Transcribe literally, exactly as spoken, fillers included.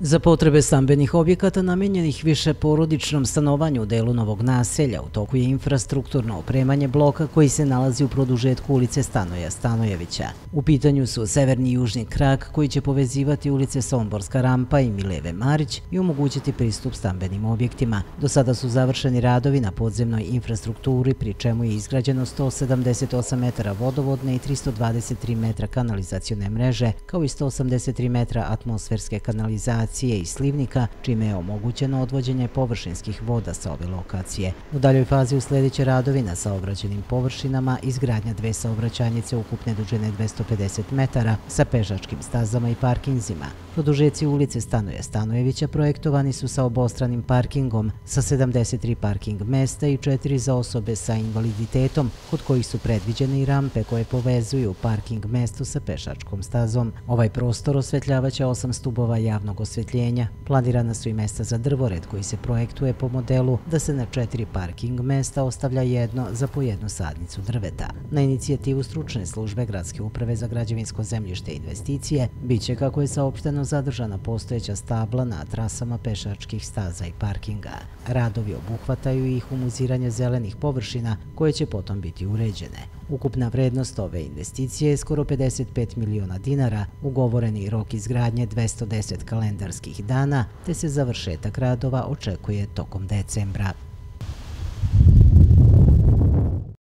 Za potrebe stambenih objekata namenjenih više porodičnom stanovanju u delu Novog naselja u toku je infrastrukturno opremanje bloka koji se nalazi u produžetku ulice Stanoja Stanojevića. U pitanju su severni i južni krak koji će povezivati ulice Somborska rampa i Mileve Marić i omogućiti pristup stambenim objektima. Do sada su završeni radovi na podzemnoj infrastrukturi, pri čemu je izgrađeno sto sedamdeset osam metara vodovodne i tristo dvadeset tri metra kanalizacione mreže, kao i sto osamdeset tri metra atmosferske kanalizacije i slivnika, čime je omogućeno odvođenje površinskih voda sa ove lokacije. U daljoj fazi usledeće radovi na saobraćenim površinama, izgradnja dve saobraćajnice ukupne dužine dvesta pedeset metara sa pešačkim stazama i parkinzima. Produžeci ulice Stanoja Stanojevića projektovani su sa obostranim parkingom, sa sedamdeset tri parking mesta i četiri za osobe sa invaliditetom, kod kojih su predviđene i rampe koje povezuju parking mesto sa pešačkom stazom. Ovaj prostor osvetljavaće osam stubova javnog osvetljenja. Planirana su i mesta za drvored koji se projektuje po modelu da se na četiri parking mesta ostavlja jedno za po jednu sadnicu drveta. Na inicijativu stručne službe Gradske uprave za građevinsko zemljište i investicije biće, kako je saopšteno, zadržana postojeća stabla na trasama pešačkih staza i parkinga. Radovi obuhvataju i humuziranje zelenih površina koje će potom biti uređene. Ukupna vrednost ove investicije je skoro pedeset pet miliona dinara, ugovoreni rok izgradnje dvesta deset kalendarskih dana, te se završetak radova očekuje tokom decembra.